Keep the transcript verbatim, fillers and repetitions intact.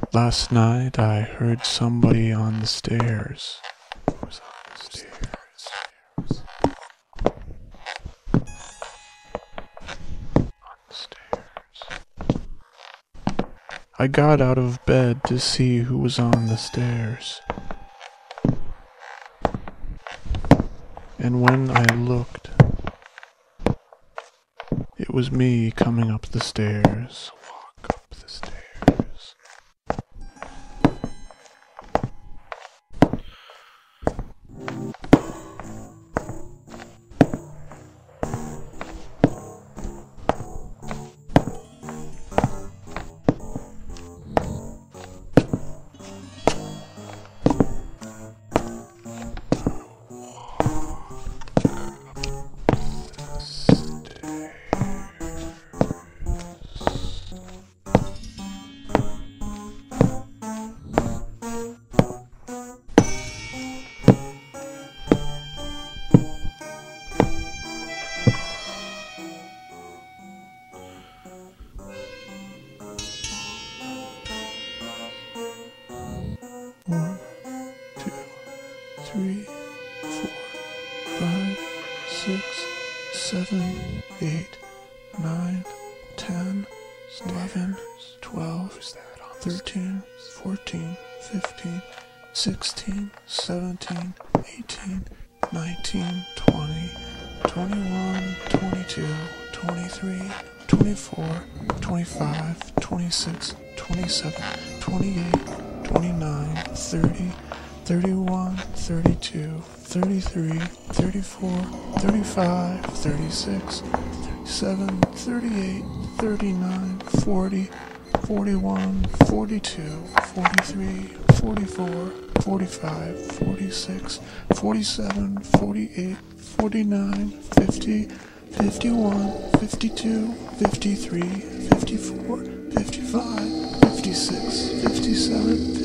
Last night I heard somebody on the stairs. Who was on the stairs? On the stairs. I got out of bed to see who was on the stairs. And when I looked, it was me coming up the stairs. Walk up the stairs. One, two, three, four, five, six, seven, eight, nine, ten, eleven, twelve, thirteen, fourteen, fifteen, sixteen, seventeen, eighteen, nineteen, twenty, twenty-one, twenty-two, twenty-three, twenty-four, twenty-five, twenty-six, twenty-seven, twenty-eight, twenty-nine, thirty, thirty-one, thirty-two, thirty-three, thirty-four, thirty-five, thirty-six, thirty-seven, thirty-eight, thirty-nine, forty, forty-one, forty-two, forty-three, forty-four, forty-five, forty-six, forty-seven, forty-eight, forty-nine, fifty, fifty-one, fifty-two, fifty-three, fifty-four, fifty-five, fifty-six, fifty-seven,